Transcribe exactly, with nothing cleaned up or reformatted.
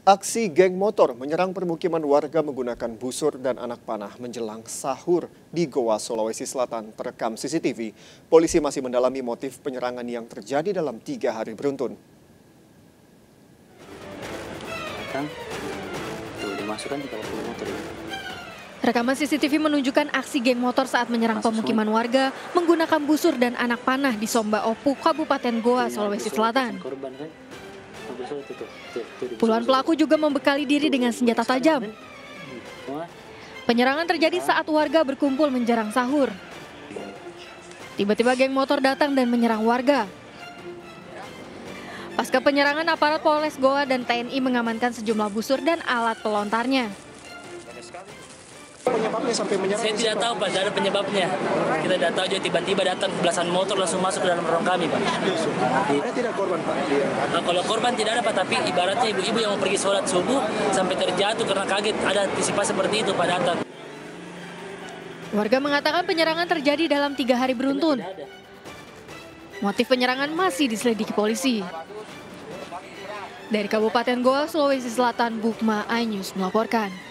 Aksi geng motor menyerang permukiman warga menggunakan busur dan anak panah menjelang sahur di Goa, Sulawesi Selatan terekam C C T V. Polisi masih mendalami motif penyerangan yang terjadi dalam tiga hari beruntun. Rekaman C C T V menunjukkan aksi geng motor saat menyerang pemukiman warga menggunakan busur dan anak panah di Somba Opu, Kabupaten Goa, Sulawesi Selatan. Puluhan pelaku juga membekali diri dengan senjata tajam. Penyerangan terjadi saat warga berkumpul menjelang sahur. Tiba-tiba geng motor datang dan menyerang warga. Pasca penyerangan, aparat Polres Goa dan T N I mengamankan sejumlah busur dan alat pelontarnya. Penyebabnya sampai menyerang? Saya tidak tahu, Pak. Tidak ada penyebabnya. Kita tidak tahu, jadi tiba-tiba datang belasan motor langsung masuk ke dalam ruang kami, Pak. Ada tidak korban, Pak? Nah, kalau korban tidak ada, Pak. Tapi ibaratnya ibu-ibu yang mau pergi sholat subuh sampai terjatuh karena kaget. Ada antisipasi seperti itu, Pak, datang. Warga mengatakan penyerangan terjadi dalam tiga hari beruntun. Motif penyerangan masih diselidiki polisi. Dari Kabupaten Goa, Sulawesi Selatan, Bukma iNews melaporkan.